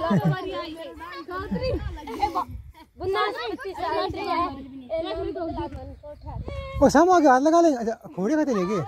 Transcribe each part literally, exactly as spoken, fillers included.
ओ सामू आगे हाथ लगा ले। अच्छा घोड़े खाते लेके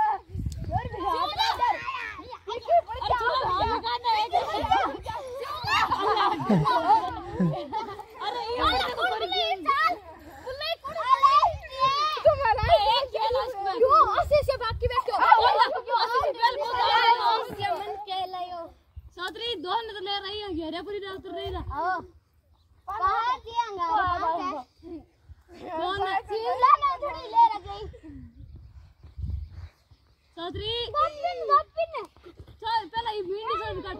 दोन तो ले रही है घेरे पूरी डाल तो रही ना कहां दियांगा कौन शिवला ने थोड़ी ले रही सादरी गपिन गपिन चल पहले ये भिंडी सब काट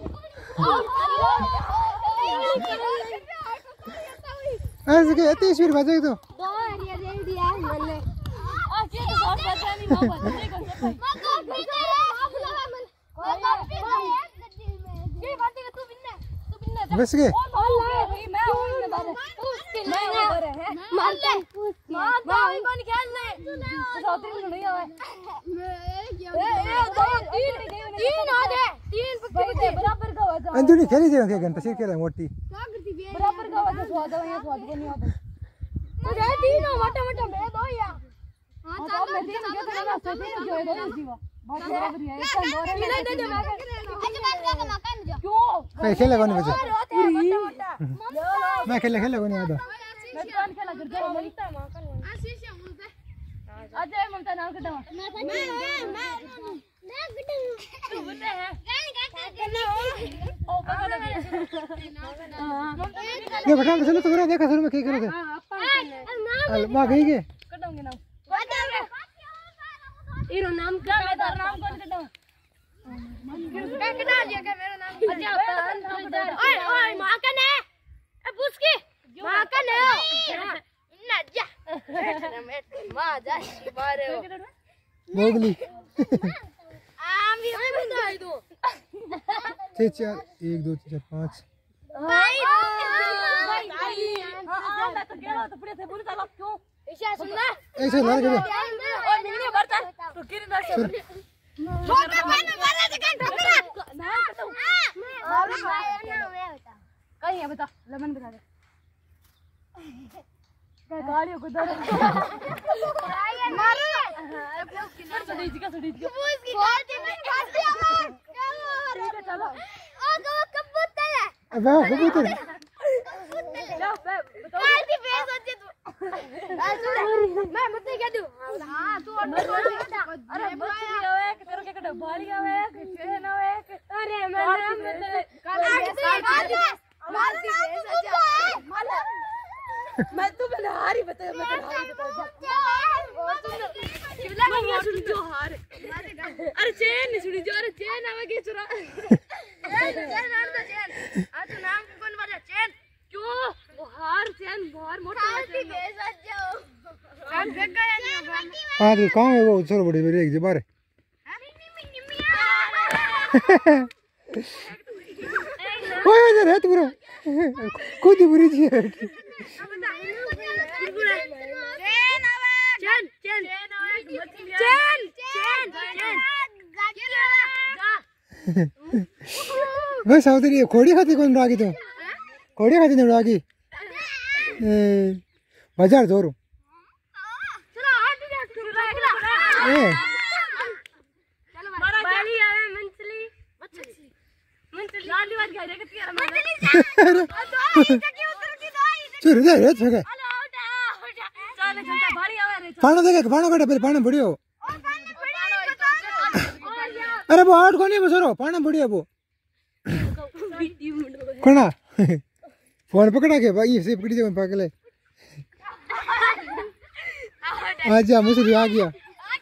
ऐसे के इतनी स्पीड बजे तो दो एरिया दे दिया मैंने आ के तो शॉट बचा नहीं ना बचे कौन से भाई मैं गपिन रे आप लगा मन कोई गपिन है गड्डी में ये बात है तू बिन्ना तू बिन्ना बस के भाई मैं हूं मैं बारे उसके मैं बारे है मार ले मार भाई कौन खेल ले सादरी में नहीं आवे ए ए दो तीन तीन आ गए तीन पक्के बराबर का हो जाओ अंजुनी खेली जे के गन तसे खेला मोटी बराबर का हो जाओ स्वाद है स्वाद को नहीं आता अरे तीन मोटा मोटा मैं दो या हां तो मैं तीन के करना सभी जो है दो जीवा बहुत बराबर है एक दो रे दे दे मैं आज बात का मकान जो क्यों मैं खेला कौन बचे मोटा मोटा मैं खेला खेला कौन याद मैं कौन खेला कर दो मलता मकान आशीष है मुझे अजय ममता नाम कटा मैं मैं मैं मैं गड्डी तू बने है गान गाता करना ओ पकड़ ये बटा चलो तो करो देखा सर में क्या करोगे हां अपन अल मां गई के कटाऊंगे ना इरो नाम का मैं तार नाम कौन कटाऊं क्या कटा दिया क्या मेरा नाम अच्छा ओए ओए मकान है ए पुसकी मकान है ना जा मां जा मारे मोगली आम भी मैं बता दो छह चार एक दो तीन चार पाँच भाई भाई हां मैं तो गेला तो पड़े थे बोल चलो क्यों ईशा सुनना ऐसे लड़ गए ओ मिलने बरता तो गिर ना से छोटा भाई ने मारा तो कहां ठोकरा ना कटाऊं अरे भाई ना मैं बता कहीं है बता लेमन बता दे क्या गाड़ियों को दर मारो सड़ी जी का सड़ी जी उसकी गाड़ी में काट दिया मैं चलो ओ कबूतर है अब कबूतर जाओ काटी फेस होती तू मैं मत कह दूं हां तू अरे बच्ची आवे कि तेरे के कटा बाली आवे कि चेन आवे अरे मैं नाम मालती फेस अच्छा मैं तू मैंने हारी बता मैं तो हारी बता शिवला को क्या सुन जो हार अरे चेन नहीं सुनी जो अरे चेन आवे के चुरा चेन आर तो चेन आ तू नाम कौन वाला चेन क्यों वो हार चेन बहुत मोटा काटी फेस अच्छा कान फेंक गया नहीं हां तो कहां है वो चलो बड़ी बड़ी एक बार ओए इधर है तू पूरा खुद ही बुरी जी है चेन आवे चेन चेन चेन चेन चेन बस साउदरी खोड़ी खाती कौन रागी तो खोड़ी खाती नहीं रागी बाजार जोरू चलो हाथ दे चलो ए चलो बाली आवे मंथली मंथली लाली बात कह रहे कि तेरा मंथली जा क्यों उतर की दो चल रे रे छगे चलो उठा उठा चल चल बाली आवे रे पाना देखे पाना काटे पहले पाना बढ़ियो अरे वो आठ को नहीं बसरो पाना बढ़िया वो कोना फोन पकड़ा के भाई से पकड़ी दे पकड़ ले आजा मछली आ गया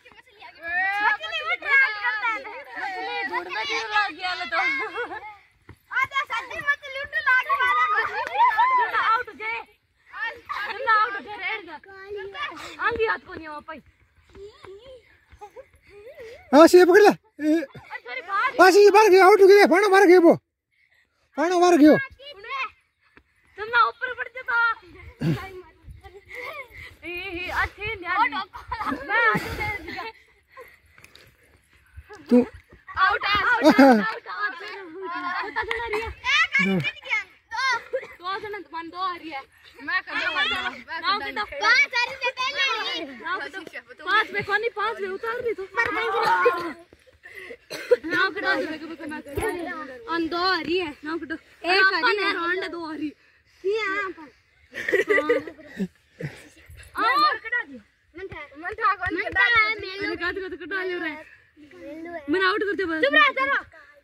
हाँ से पकड़ ले पास ही बाहर गया आउट गया पाना मार गया वो पाना मार गया तुम ना ऊपर पड़ जाता ए अच्छे ध्यान मैं आजू दे तू आउट आउट आउट पता चला रही है दो आ रही है मैं कर दूंगा नाम कितना पांच आ रही है पहले पांच में कोनी पांच में उतार दी तू नाम कटा दे मैं मैं अन दो आ रही है नाम कटो एक आ रही है राउंड दो आ रही ये हां पर हां और कटा दियो मन था मन था कौन कटा मैंने कट कट कटा ले रे मैं आउट करते बस चुप रह चलो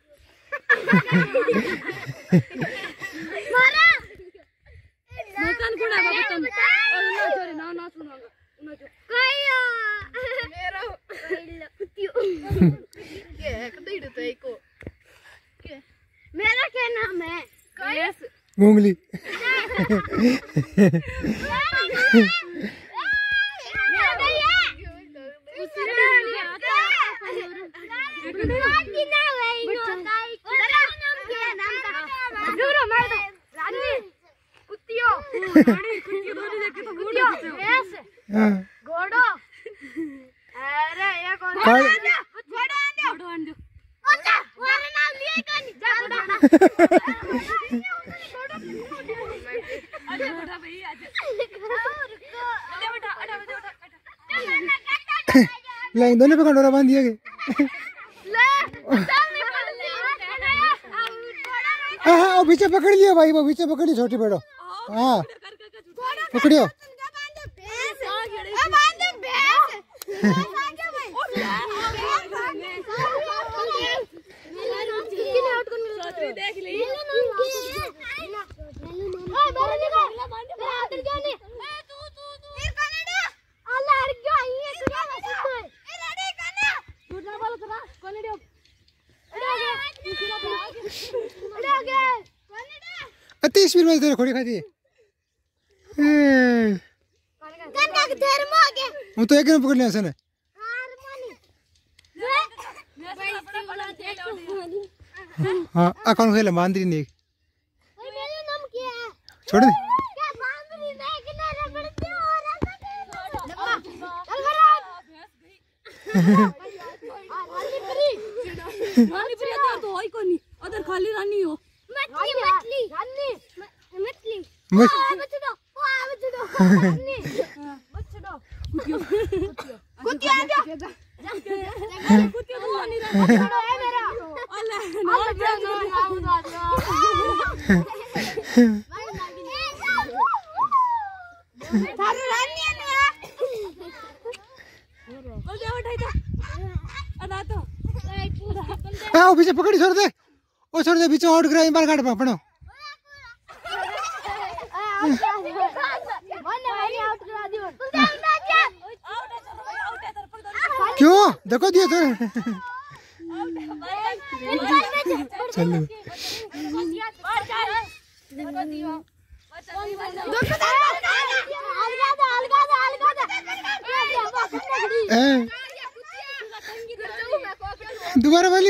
मारा मकान कोड़ा बाबा तुम और ना छोरे ना ना सुनाऊंगा ना जो कहियो मेरो कुतियो के कतई तो एको के मेरा क्या नाम है यस मूंगली घोड़ो अरे ये कौन घोड़ो आंदो घोड़ो आंदो ओका वाला नाम लिए कौन जा घोड़ा अरे घोड़ा भाई आज रुको अरे बेटा अरे बेटा ले दोनों पे कंडोरा बांध दिया के ले सामने पड़ ले हां हां वो पीछे पकड़ लियो भाई वो पीछे पकड़ लियो छोटी बेड़ो हां पकड़ियो देख ले तीस मिनट में तेरे खोड़ी खाती है वो तो एक दिन पकड़ लिया सने हाँ अकाउंट खेला मांदरी ने छोड़ दे तो होई कोनी उधर खाली रानी हो मछली मछली रानी मछली बस बचड़ो ओ बचड़ो रानी बचड़ो कुतियो कुतियो आ जा कुतियो तो नहीं रहा बचड़ो है मेरा अल्लाह ना जा ना जा थारे रानी है ना ओ जा उठाई जा अदा तो हाँ वो पीछे पकड़ी छोड़ दे वो छोड़ दे पीछे आउट करा बार काट पकड़ो क्यों देखो दिया तो चलो दोबारा वाली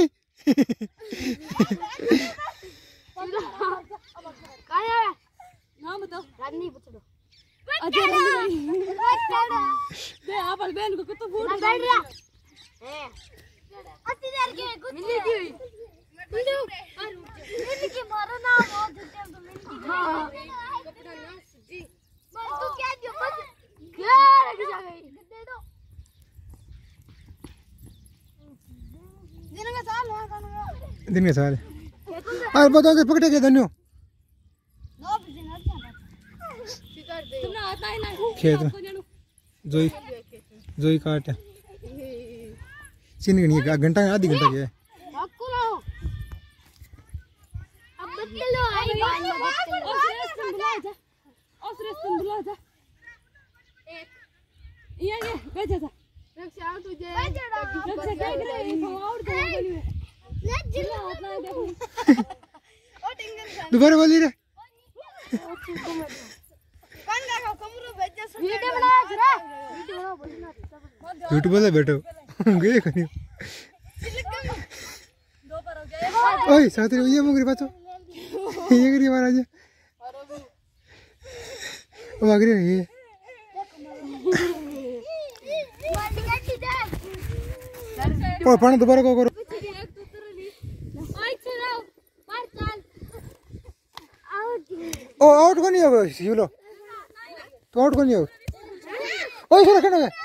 नाम बताओ रानी बचड़ो अच्छा रानी दे आप बहन को तो फूट बैठ रहा है अति देर के मिली थी मिली मिली के मारो ना वो झूठे तो मिली हां कपड़ा ना जी बस तू क्या दियो बस क्या रख जा गई दे दो दिन का साल है दिन का साल और बताओ तो पकड़े के धन्यो तुमने आता है ना खेत में जोई जोई काट सीन गनी का घंटा आधी घंटा के आपको लाओ अब बत्ती लो आई बाल में बत्ती लो और सुरेश बुला जा और सुरेश बुला जा एक ये ये भेज जा रक्षा आउट हो जाए रक्षा क्या कर रही है आउट कर रही है ले जिला उतना देखो ओ टिंगन दोबारा बोली रे कौन देखो कमरू भेज जा वीडियो बना जरा वीडियो बना बोलना यूट्यूब पे बैठो गए कहीं दो पर हो गए ओए साथी ये मुगरी बातो ये करी महाराज ओ आगरे ये ओ पानी दोबारा को करो ओ ओ आउट को नहीं होगा शिवलो तो आउट को नहीं होगा ओए सुनो खेलो तो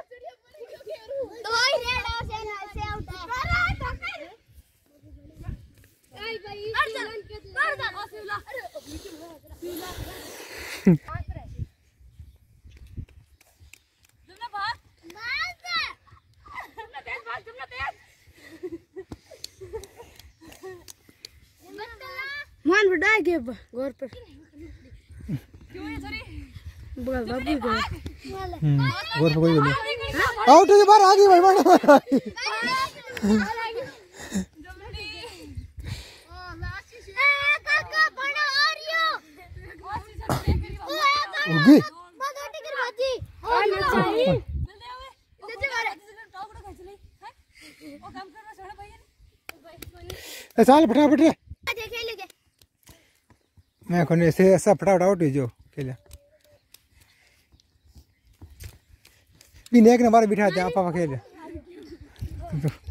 भाई रेड से से आउट है भाई भाई कर दे कर दे ओ शिवला तुमने भाग भाग तुमने तेज भाग तुमने तेज मान बढ़ा के गोर पर क्यों है सॉरी बगल बाबू को हम्म गोर पे कोई नहीं आउट के बाहर आ गई भाई मानो काका बड़ा आ रही हो उगी मगोटी कर बाजी और चाहिए जल्दी आवे जल्दी मारे टॉकड़ो खींच ले हैं ओ काम करना छोड़ भाई ए साल फटाफट रे आजे खेल के मैं कोने से ऐसा फटाफट आउट ही जो खेला भी नेक ने बार बिठा दे आप पापा खेल